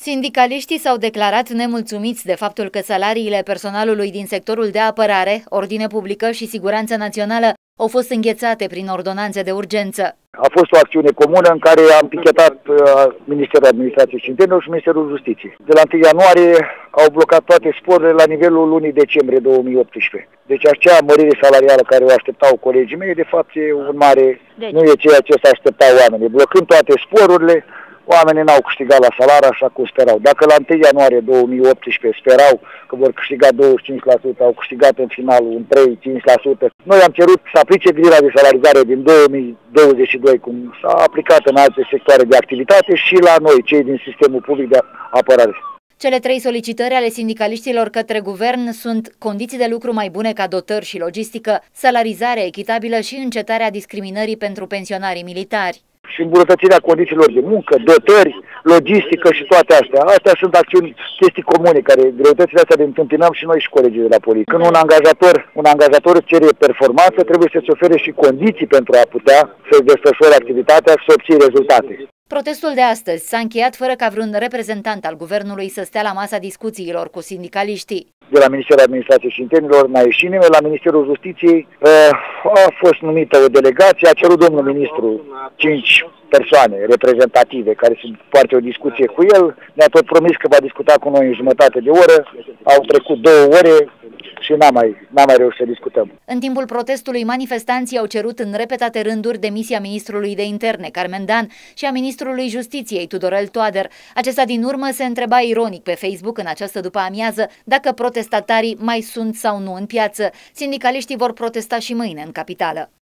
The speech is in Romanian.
Sindicaliștii s-au declarat nemulțumiți de faptul că salariile personalului din sectorul de apărare, ordine publică și siguranță națională au fost înghețate prin ordonanțe de urgență. A fost o acțiune comună în care am pichetat Ministerul Administrației și Internelor și Ministerul Justiției. De la 1 ianuarie au blocat toate sporurile la nivelul lunii decembrie 2018. Deci acea mărire salarială care o așteptau colegii mei, de fapt e un mare, nu e ceea ce se așteptau oamenii. Blocând toate sporurile, oamenii n-au câștigat la salariu așa cum sperau. Dacă la 1 ianuarie 2018 sperau că vor câștiga 25%, au câștigat în final un 3-5%. Noi am cerut să aplice grila de salarizare din 2022, cum s-a aplicat în alte sectoare de activitate, și la noi, cei din sistemul public de apărare. Cele 3 solicitări ale sindicaliștilor către guvern sunt condiții de lucru mai bune ca dotări și logistică, salarizare echitabilă și încetarea discriminării pentru pensionarii militari. Și îmbunătățirea condițiilor de muncă, dotări, logistică și toate astea. Astea sunt acțiuni, chestii comune, care greutățile astea le întâmpinăm și noi și colegii de la poliție. Când un angajator îți cere performanță, trebuie să-ți ofere și condiții pentru a putea să-ți desfășori activitatea și să obții rezultate. Protestul de astăzi s-a încheiat fără ca vreun reprezentant al guvernului să stea la masa discuțiilor cu sindicaliștii. De la Ministerul Administrației și Internelor n-a ieșit nimeni, la Ministerul Justiției a fost numită o delegație, a cerut domnul ministru 5 persoane reprezentative care să poarte o discuție cu el, ne-a tot promis că va discuta cu noi în jumătate de oră, au trecut 2 ore și n-am mai reușit să discutăm. În timpul protestului, manifestanții au cerut în repetate rânduri demisia ministrului de interne, Carmen Dan, și a ministrului Justiției, Tudorel Toader. Acesta din urmă se întreba ironic pe Facebook în această după-amiază dacă protestatarii mai sunt sau nu în piață. Sindicaliștii vor protesta și mâine în capitală.